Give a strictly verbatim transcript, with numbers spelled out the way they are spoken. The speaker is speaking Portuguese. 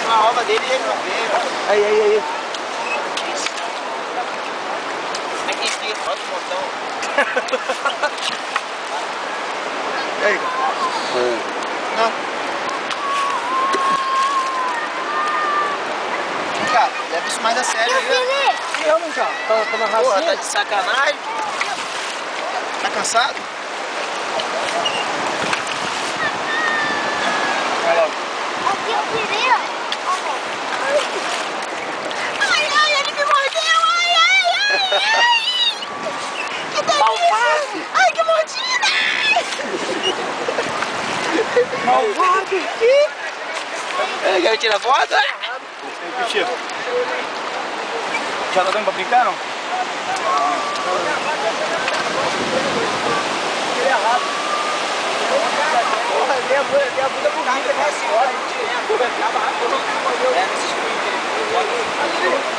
na ova dele e ele não veio. Aí, aí, aí. Aqui tem outro montão. E aí? Não. Cara, leva isso mais a sério aí. Que é, mano, cara? Tá, tá na Porra, racinha? tá de sacanagem. Tá cansado? Vai logo. Aqui eu queria. Ai, ai, ele me mordeu. Ai, ai, ai, ai. Que delícia. Ai, que mordida. Malvado. É, quer tirar foto? Que tipo? Já tá dando pra brincar, não? Ele é errado. Porra, minha bunda, minha bunda bonita, cara. Senhora, gente. É, nesses